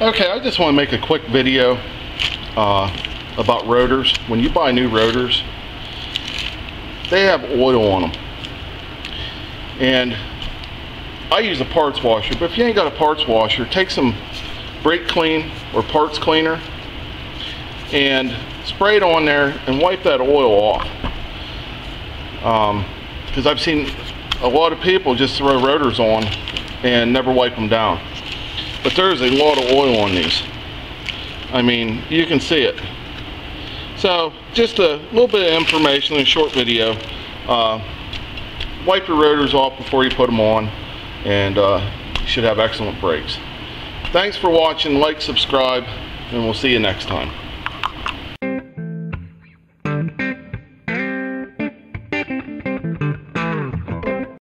Okay, I just want to make a quick video about rotors. When you buy new rotors, they have oil on them. And I use a parts washer, but if you ain't got a parts washer, take some brake clean or parts cleaner and spray it on there and wipe that oil off. Because I've seen a lot of people just throw rotors on and never wipe them down. But there's a lot of oil on these. I mean, you can see it. So, just a little bit of information in a short video. Wipe your rotors off before you put them on, and you should have excellent brakes. Thanks for watching. Like, subscribe, and we'll see you next time.